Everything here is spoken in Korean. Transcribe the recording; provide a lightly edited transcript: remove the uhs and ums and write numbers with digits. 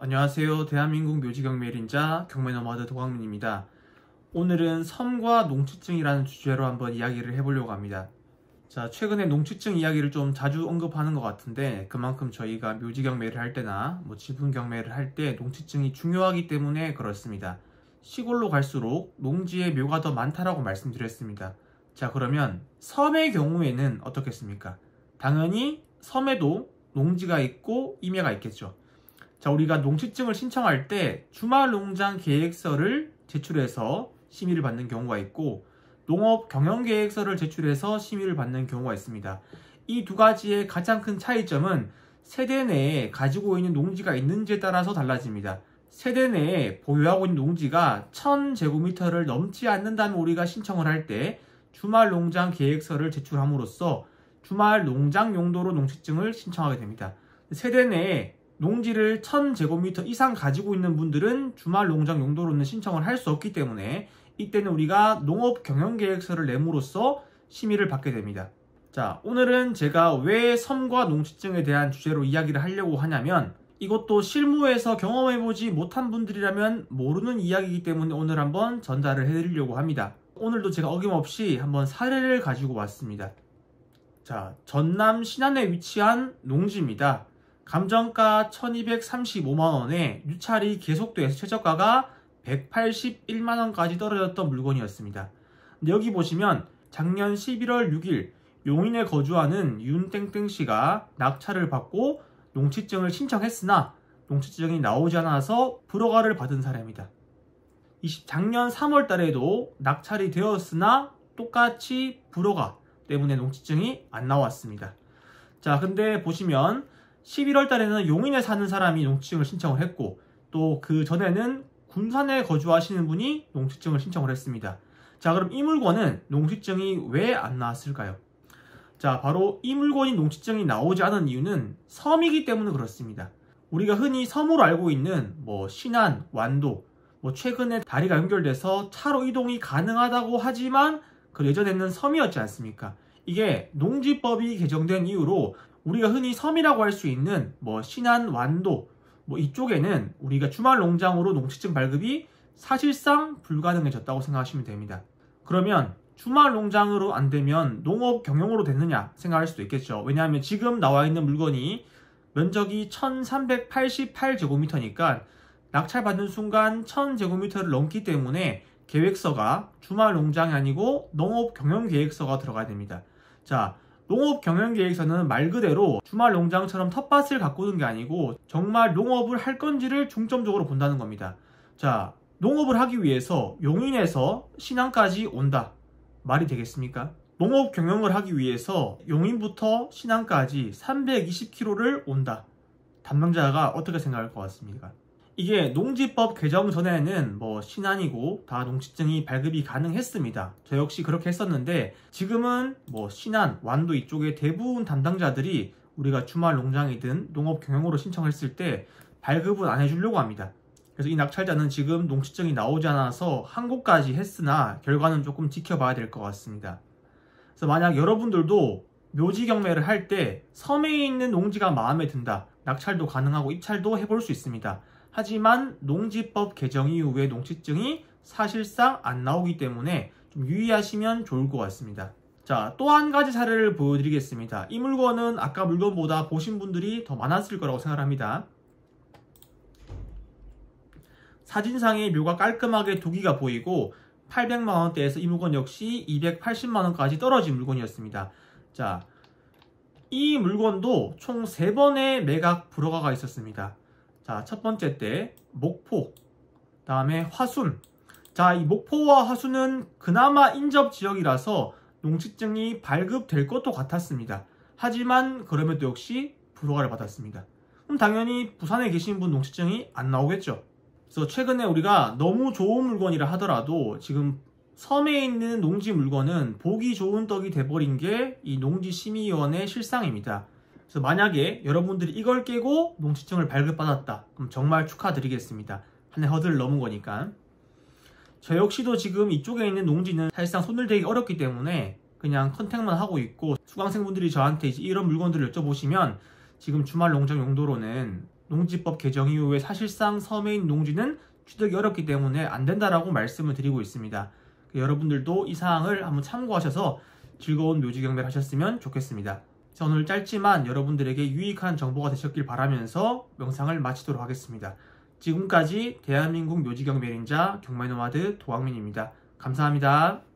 안녕하세요. 대한민국 묘지경매일인자 경매너마드 도광민입니다. 오늘은 섬과 농취증이라는 주제로 한번 이야기를 해보려고 합니다. 자, 최근에 농취증 이야기를 좀 자주 언급하는 것 같은데 그만큼 저희가 묘지경매를 할 때나 지분경매를 할 때 농취증이 중요하기 때문에 그렇습니다. 시골로 갈수록 농지에 묘가 더 많다라고 말씀드렸습니다. 자, 그러면 섬의 경우에는 어떻겠습니까? 당연히 섬에도 농지가 있고 임야가 있겠죠. 자, 우리가 농취증을 신청할 때 주말농장 계획서를 제출해서 심의를 받는 경우가 있고 농업 경영계획서를 제출해서 심의를 받는 경우가 있습니다. 이 두 가지의 가장 큰 차이점은 세대 내에 가지고 있는 농지가 있는지에 따라서 달라집니다. 세대 내에 보유하고 있는 농지가 1000제곱미터를 넘지 않는다면 우리가 신청을 할 때 주말농장 계획서를 제출함으로써 주말농장 용도로 농취증을 신청하게 됩니다. 세대 내에 농지를 1000제곱미터 이상 가지고 있는 분들은 주말농장 용도로는 신청을 할 수 없기 때문에 이때는 우리가 농업경영계획서를 내므로써 심의를 받게 됩니다. 자, 오늘은 제가 왜 섬과 농취증에 대한 주제로 이야기를 하려고 하냐면 이것도 실무에서 경험해보지 못한 분들이라면 모르는 이야기이기 때문에 오늘 한번 전달을 해드리려고 합니다. 오늘도 제가 어김없이 한번 사례를 가지고 왔습니다. 자, 전남 신안에 위치한 농지입니다. 감정가 1235만원에 유찰이 계속돼서 최저가가 181만원까지 떨어졌던 물건이었습니다. 근데 여기 보시면 작년 11월 6일 용인에 거주하는 윤땡땡씨가 낙찰을 받고 농취증을 신청했으나 농취증이 나오지 않아서 불허가를 받은 사례입니다. 작년 3월 달에도 낙찰이 되었으나 똑같이 불허가 때문에 농취증이 안 나왔습니다. 자, 근데 보시면 11월 달에는 용인에 사는 사람이 농취증을 신청을 했고 또 그 전에는 군산에 거주하시는 분이 농취증을 신청을 했습니다. 자, 그럼 이 물건은 농취증이 왜 안 나왔을까요? 자, 바로 이 물건이 농취증이 나오지 않은 이유는 섬이기 때문에 그렇습니다. 우리가 흔히 섬으로 알고 있는 신안, 완도, 최근에 다리가 연결돼서 차로 이동이 가능하다고 하지만 그 예전에는 섬이었지 않습니까? 이게 농지법이 개정된 이후로 우리가 흔히 섬이라고 할 수 있는 신안, 완도 이쪽에는 우리가 주말농장으로 농취증 발급이 사실상 불가능해졌다고 생각하시면 됩니다. 그러면 주말농장으로 안 되면 농업 경영으로 됐느냐 생각할 수도 있겠죠. 왜냐하면 지금 나와 있는 물건이 면적이 1388제곱미터니까 낙찰받는 순간 1000제곱미터를 넘기 때문에 계획서가 주말농장이 아니고 농업경영계획서가 들어가야 됩니다. 자, 농업경영계획서는 말 그대로 주말농장처럼 텃밭을 가꾸는 게 아니고 정말 농업을 할 건지를 중점적으로 본다는 겁니다. 자, 농업을 하기 위해서 용인에서 신안까지 온다. 말이 되겠습니까? 농업경영을 하기 위해서 용인부터 신안까지 320km를 온다. 담당자가 어떻게 생각할 것 같습니까? 이게 농지법 개정 전에는 신안이고 다 농취증이 발급이 가능했습니다. 저 역시 그렇게 했었는데 지금은 신안, 완도 이쪽에 대부분 담당자들이 우리가 주말 농장이든 농업 경영으로 신청했을 때 발급은 안 해주려고 합니다. 그래서 이 낙찰자는 지금 농취증이 나오지 않아서 항고까지 했으나 결과는 조금 지켜봐야 될 것 같습니다. 그래서 만약 여러분들도 묘지 경매를 할 때 섬에 있는 농지가 마음에 든다. 낙찰도 가능하고 입찰도 해볼 수 있습니다. 하지만 농지법 개정 이후에 농취증이 사실상 안 나오기 때문에 좀 유의하시면 좋을 것 같습니다. 자, 또 한 가지 사례를 보여드리겠습니다. 이 물건은 아까 물건보다 보신 분들이 더 많았을 거라고 생각합니다. 사진상의 묘가 깔끔하게 두 기가 보이고 800만원대에서 이 물건 역시 280만원까지 떨어진 물건이었습니다. 자, 이 물건도 총 3번의 매각 불허가가 있었습니다. 자, 첫 번째 때 목포, 다음에 화순. 자, 이 목포와 화순은 그나마 인접 지역이라서 농취증이 발급될 것도 같았습니다. 하지만 그럼에도 역시 불허가를 받았습니다. 그럼 당연히 부산에 계신 분 농취증이 안 나오겠죠. 그래서 최근에 우리가 너무 좋은 물건이라 하더라도 지금 섬에 있는 농지 물건은 보기 좋은 떡이 돼버린 게 이 농지심의위원회 실상입니다. 그래서 만약에 여러분들이 이걸 깨고 농취증을 발급받았다. 그럼 정말 축하드리겠습니다. 한 해 허들을 넘은 거니까. 저 역시도 지금 이쪽에 있는 농지는 사실상 손을 대기 어렵기 때문에 그냥 컨택만 하고 있고 수강생분들이 저한테 이제 이런 물건들을 여쭤보시면 지금 주말 농장 용도로는 농지법 개정 이후에 사실상 서해인 농지는 취득이 어렵기 때문에 안 된다라고 말씀을 드리고 있습니다. 여러분들도 이 사항을 한번 참고하셔서 즐거운 묘지 경매를 하셨으면 좋겠습니다. 자, 오늘 짧지만 여러분들에게 유익한 정보가 되셨길 바라면서 영상을 마치도록 하겠습니다. 지금까지 대한민국 묘지 경매인자 경매노마드 도광민입니다. 감사합니다.